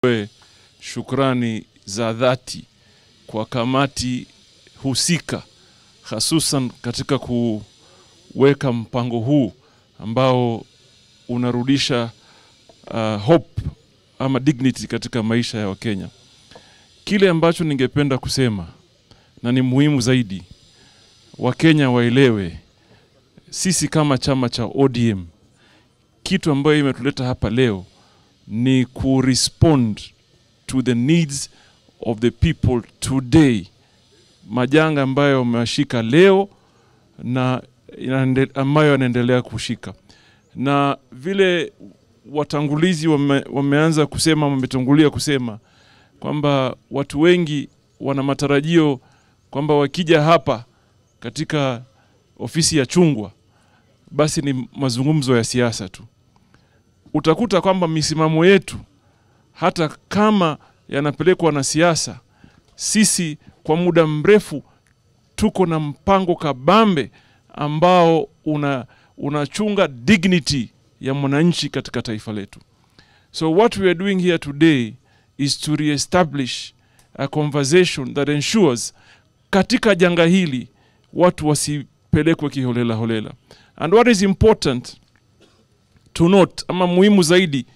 Shukrani za dhati kwa kamati husika, hususan katika kuweka mpango huu ambao unarudisha hope ama dignity katika maisha ya Wakenya. Kile ambacho ningependa kusema na ni muhimu zaidi, Wakenya waelewe, sisi kama chama cha ODM, kitu ambayo imetuleta hapa leo ni respond to the needs of the people today. Majanga ambayo wameshika leo na ambayo yanaendelea kushika. Na vile watangulizi wameanza kusema, wametangulia kusema kwamba watu wengi wana matarajio kwamba wakija hapa katika ofisi ya Chungwa basi ni mazungumzo ya siasa tu. Utakuta kwamba misimamo yetu hata kama yanapelekwa na siasa, sisi kwa muda mrefu tuko na mpango kabambe ambao unachunga dignity ya mwananchi katika taifa letu. So what we are doing here today is to reestablish a conversation that ensures katika janga hili watu wasipelekwe kiholela holela. And what is important to note, ama muhimu zaidi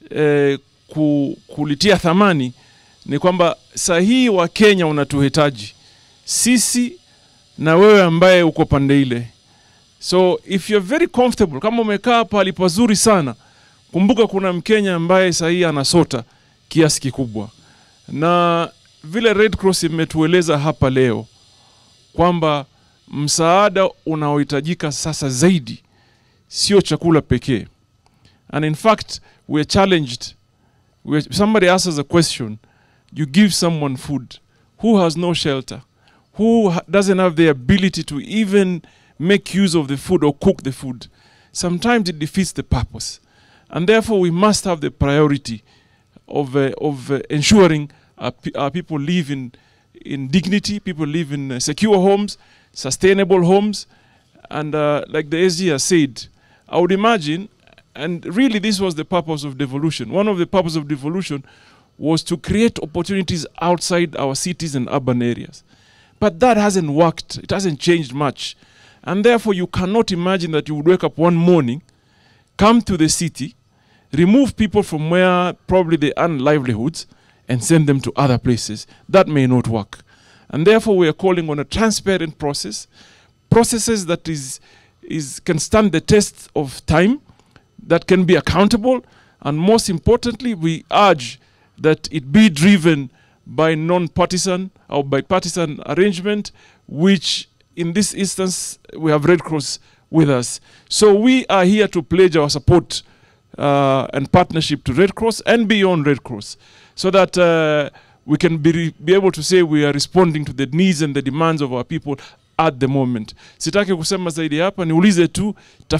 kulitia thamani, ni kwamba sahihi wa Kenya unatuhitaji sisi na wewe ambaye uko pande ile. So if you're very comfortable, kama umekaa pale pazuri sana, kumbuka kuna Mkenya ambaye sahihi anasota kiasi kikubwa. Na vile Red Cross imetueleza hapa leo kwamba msaada unaohitajika sasa zaidi sio chakula pekee. And in fact, we are challenged. Somebody asks us a question, you give someone food who has no shelter, who doesn't have the ability to even make use of the food or cook the food. Sometimes it defeats the purpose. And therefore we must have the priority of ensuring our people live in dignity, people live in secure homes, sustainable homes. And like the SG has said, I would imagine, and really this was the purpose of devolution. One of the purposes of devolution was to create opportunities outside our cities and urban areas. But that hasn't worked. It hasn't changed much. And therefore you cannot imagine that you would wake up one morning, come to the city, remove people from where probably they earn livelihoods and send them to other places. That may not work. And therefore we are calling on a transparent processes that can stand the test of time, that can be accountable, and most importantly, we urge that it be driven by non-partisan or bipartisan arrangement, which in this instance we have Red Cross with us. So we are here to pledge our support and partnership to Red Cross and beyond Red Cross, so that we can be able to say we are responding to the needs and the demands of our people at the moment. Sitaki kusema zaidi hapa, niulize tu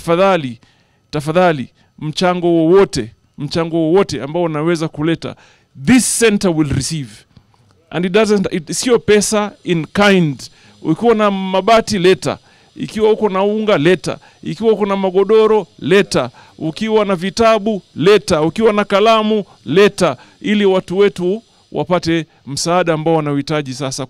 tafadhali mchango wowote ambao unaweza kuleta, this center will receive. And it sio pesa in kind. Ukiwa na mabati leta, ikiwa uko na unga leta, ikiwa uko na magodoro leta, ukiwa na vitabu leta, ukiwa na kalamu leta, ili watu wetu wapate msaada ambao wanahitaji sasa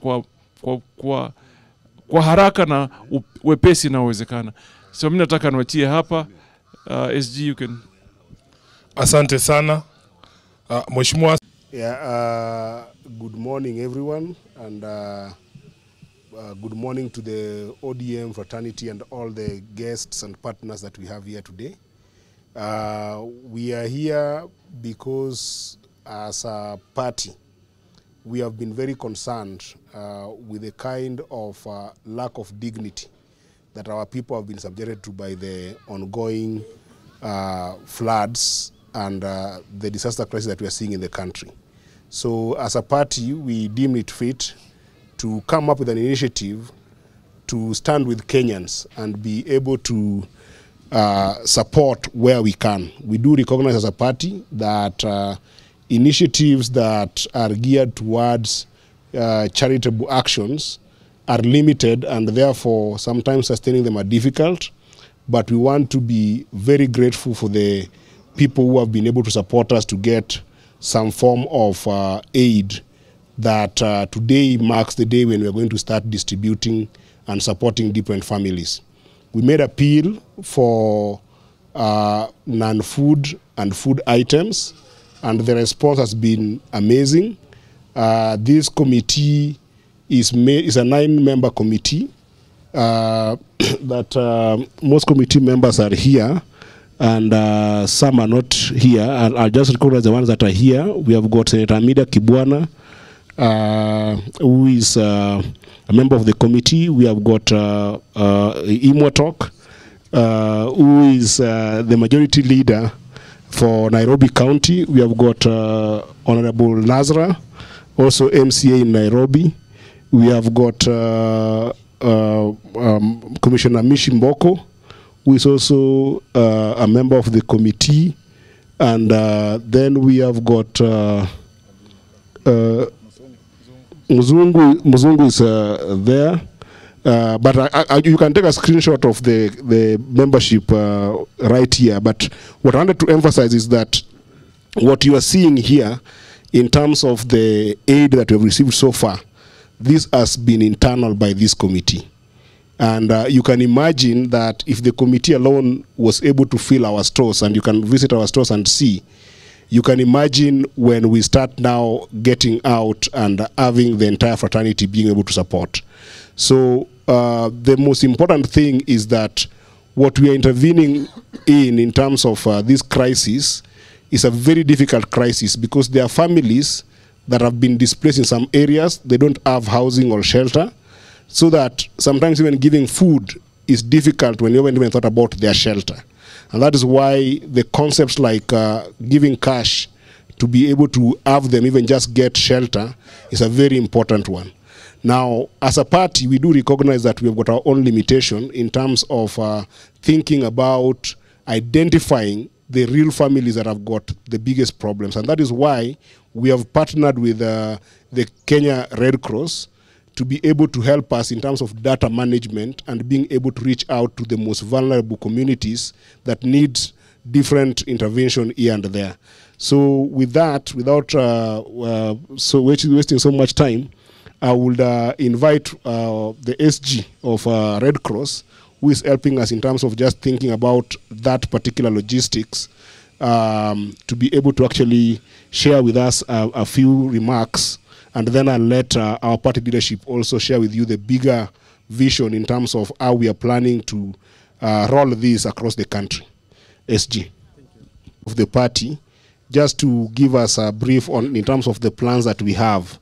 kwa haraka na wepesi na uwezekana. So mimi nataka niwatie hapa. SG, you can. Asante sana. Mheshimiwa. Good morning everyone, and good morning to the ODM fraternity and all the guests and partners that we have here today. We are here because as a party we have been very concerned with the kind of lack of dignity that our people have been subjected to by the ongoing floods and the disaster crisis that we are seeing in the country. So as a party, we deem it fit to come up with an initiative to stand with Kenyans and be able to support where we can. We do recognize as a party that initiatives that are geared towards charitable actions are limited, and therefore sometimes sustaining them are difficult. But we want to be very grateful for the people who have been able to support us to get some form of aid that today marks the day when we are going to start distributing and supporting different families. We made appeal for non-food and food items, and the response has been amazing. This committee is a 9-member committee that most committee members are here, and some are not here. I'll just recognize the ones that are here. We have got Senator Amida Kibwana, who is a member of the committee. We have got Imotok, who is the majority leader for Nairobi County. We have got Honorable Nazra, also MCA in Nairobi. We have got Commissioner Mishi Mboko, who is also a member of the committee. And then we have got Muzungu is there. But you can take a screenshot of the membership right here. But what I wanted to emphasize is that what you are seeing here in terms of the aid that we have received so far, this has been internal by this committee. And you can imagine that if the committee alone was able to fill our stores, and you can visit our stores and see, you can imagine when we start now getting out and having the entire fraternity being able to support. So the most important thing is that what we are intervening in terms of this crisis is a very difficult crisis, because there are families that have been displaced in some areas. They don't have housing or shelter, so that sometimes even giving food is difficult when you haven't even thought about their shelter. And that is why the concepts like giving cash to be able to have them even just get shelter is a very important one. Now, as a party, we do recognize that we have got our own limitation in terms of thinking about identifying the real families that have got the biggest problems. And that is why we have partnered with the Kenya Red Cross to be able to help us in terms of data management and being able to reach out to the most vulnerable communities that need different intervention here and there. So with that, without wasting so much time, I would invite the SG of Red Cross, who is helping us in terms of just thinking about that particular logistics, to be able to actually share with us a few remarks, and then I'll let our party leadership also share with you the bigger vision in terms of how we are planning to roll this across the country. SG of the party, just to give us a brief on in terms of the plans that we have.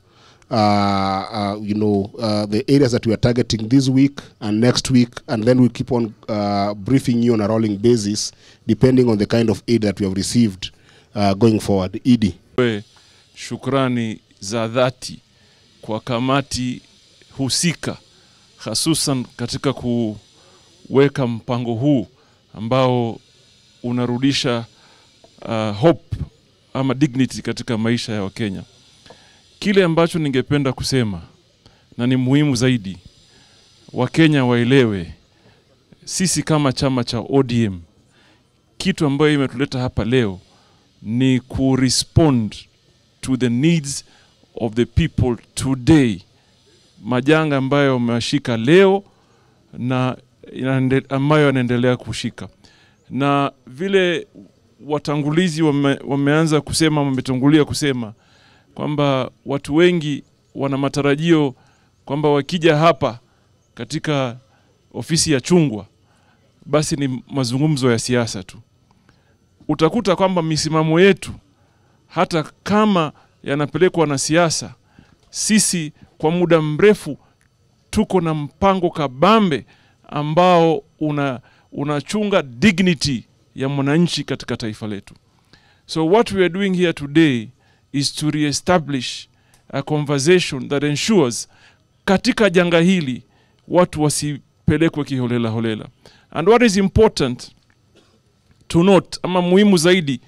The areas that we are targeting this week and next week, and then we'll keep on briefing you on a rolling basis depending on the kind of aid that we have received going forward. Idi. Shukrani za dhati kwa kamati husika, hususan katika kuweka mpango huu ambao unarudisha hope ama dignity katika maisha ya Wakenya. Kile ambacho ningependa kusema, na ni muhimu zaidi, Wakenya waelewe, sisi kama chama cha ODM, kitu ambayo imetuleta hapa leo ni respond to the needs of the people today. Majanga ambayo wameshika leo na ambayo yanaendelea kushika. Na vile watangulizi wameanza kusema, wametangulia kusema kwamba watu wengi wana matarajio kwamba wakija hapa katika ofisi ya Chungwa basi ni mazungumzo ya siasa tu. Utakuta kwamba misimamo yetu hata kama yanapelekwa na siasa, sisi kwa muda mrefu tuko na mpango kabambe ambao unachunga dignity ya mwananchi katika taifa letu. So what we are doing here today is to reestablish a conversation that ensures katika janga hili watu wasipelekwe kiholela holela. And what is important to note, ama muhimu zaidi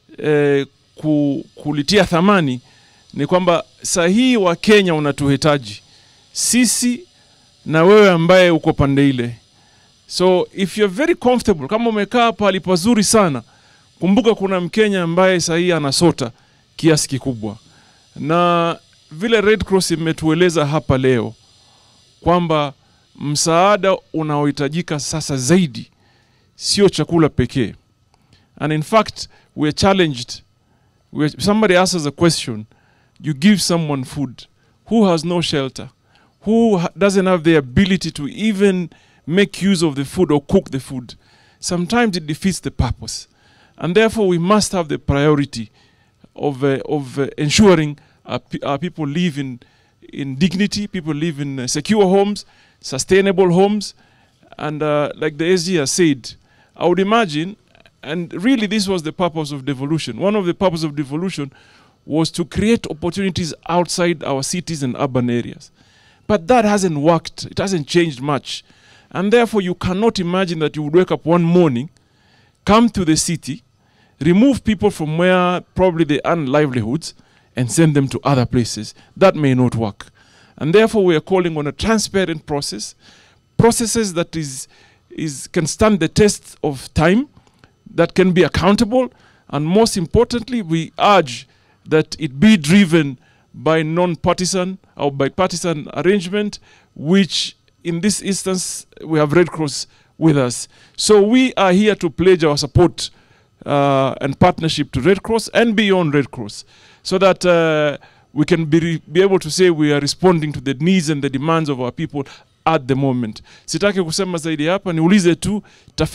kulitia thamani, ni kwamba sahihi wa Kenya unatuhitaji sisi na wewe ambaye uko pande ile. So if you're very comfortable, kama umekaa pale pazuri sana, kumbuka kuna Mkenya ambaye sahihi anasota kiasi kikubwa. Na vile Red Cross imetueleza hapa leo kwamba msaada unaohitajika sasa zaidi sio chakula pekee. And in fact, we are challenged. Somebody asks us a question, you give someone food who has no shelter, who doesn't have the ability to even make use of the food or cook the food. Sometimes it defeats the purpose. And therefore we must have the priority of ensuring our people live in dignity, people live in secure homes, sustainable homes. And like the SG has said, I would imagine, and really this was the purpose of devolution. One of the purposes of devolution was to create opportunities outside our cities and urban areas. But that hasn't worked. It hasn't changed much. And therefore you cannot imagine that you would wake up one morning, come to the city, remove people from where probably they earn livelihoods and send them to other places. That may not work. And therefore we are calling on a transparent process, processes that can stand the test of time, that can be accountable, and most importantly, we urge that it be driven by non-partisan or bipartisan arrangement, which in this instance, we have Red Cross with us. So we are here to pledge our support and partnership to Red Cross and beyond Red Cross, so that we can be able to say we are responding to the needs and the demands of our people at the moment. Sitaki kusema zaidi hapa, niulize tu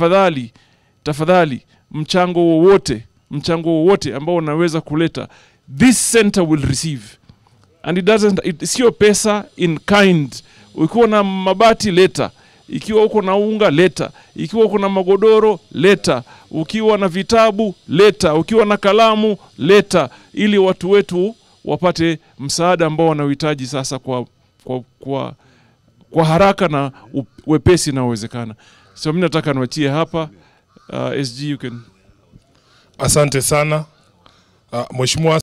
tafadhali mchango wowote ambao unaweza kuleta, this center will receive. And sio pesa in kind. Ukiwa na mabati leta, ikiwa uko na unga leta, ikiwa uko na magodoro leta, ukiwa na vitabu leta, ukiwa na kalamu leta, ili watu wetu wapate msaada ambao wanahitaji sasa kwa haraka na wepesi na uwezekana. So mimi nataka niwatie hapa. SG, you can. Asante sana. Mheshimiwa